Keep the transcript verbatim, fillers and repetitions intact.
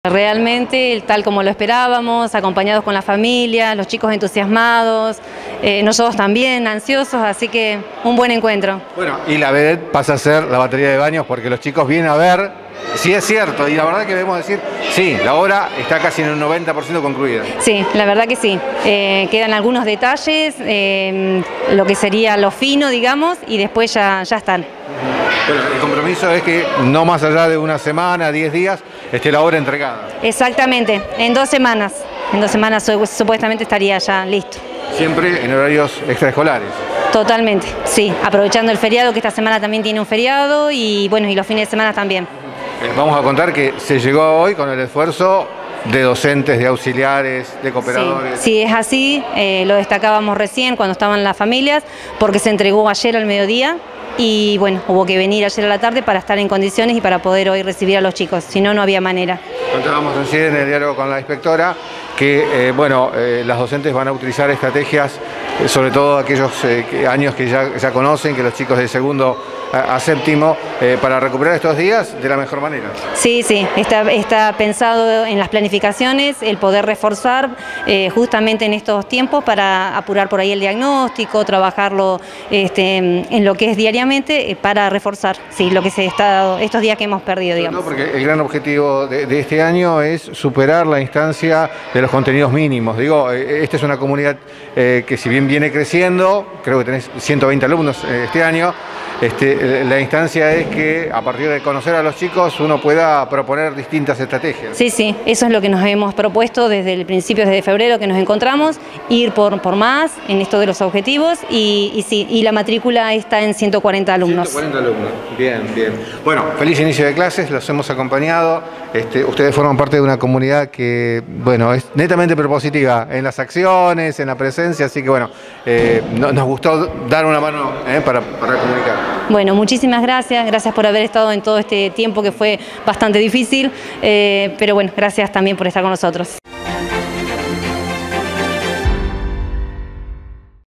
Realmente, tal como lo esperábamos, acompañados con la familia, los chicos entusiasmados, eh, nosotros también ansiosos, así que un buen encuentro. Bueno, y la vedette pasa a ser la batería de baños porque los chicos vienen a ver si es cierto, y la verdad que debemos decir, sí, la obra está casi en un noventa por ciento concluida. Sí, la verdad que sí. Eh, quedan algunos detalles, eh, lo que sería lo fino, digamos, y después ya, ya están. Bueno, el compromiso es que no más allá de una semana, diez días, esté la obra entregada. Exactamente, en dos semanas. En dos semanas supuestamente estaría ya listo. Siempre en horarios extraescolares. Totalmente, sí, aprovechando el feriado, que esta semana también tiene un feriado, y bueno, y los fines de semana también. Vamos a contar que se llegó hoy con el esfuerzo de docentes, de auxiliares, de cooperadores. Sí, sí, es así, eh, lo destacábamos recién cuando estaban las familias, porque se entregó ayer al mediodía y bueno, hubo que venir ayer a la tarde para estar en condiciones y para poder hoy recibir a los chicos, si no, no había manera. Contábamos recién en el diálogo con la inspectora que eh, bueno, eh, las docentes van a utilizar estrategias, eh, sobre todo aquellos eh, que, años que ya, ya conocen, que los chicos de segundo a, a séptimo, eh, para recuperar estos días de la mejor manera. Sí, sí, está, está pensado en las planificaciones el poder reforzar eh, justamente en estos tiempos para apurar por ahí el diagnóstico, trabajarlo este, en lo que es diariamente eh, para reforzar sí, lo que se está, estos días que hemos perdido, digamos. No, porque el gran objetivo de, de este año es superar la instancia de los contenidos mínimos. Digo, esta es una comunidad eh, que si bien viene creciendo, creo que tenés ciento veinte alumnos eh, este año, este, la instancia es que a partir de conocer a los chicos uno pueda proponer distintas estrategias. Sí, sí, eso es lo que nos hemos propuesto desde el principio, desde febrero que nos encontramos, ir por, por más en esto de los objetivos y, y, sí, y la matrícula está en ciento cuarenta alumnos. ciento cuarenta alumnos, bien, bien. Bueno, feliz inicio de clases, los hemos acompañado. Este, ustedes forman parte de una comunidad que, bueno, es netamente propositiva en las acciones, en la presencia, así que bueno, eh, no, nos gustó dar una mano eh, para, para comunicar. Bueno, muchísimas gracias, gracias por haber estado en todo este tiempo que fue bastante difícil, eh, pero bueno, gracias también por estar con nosotros.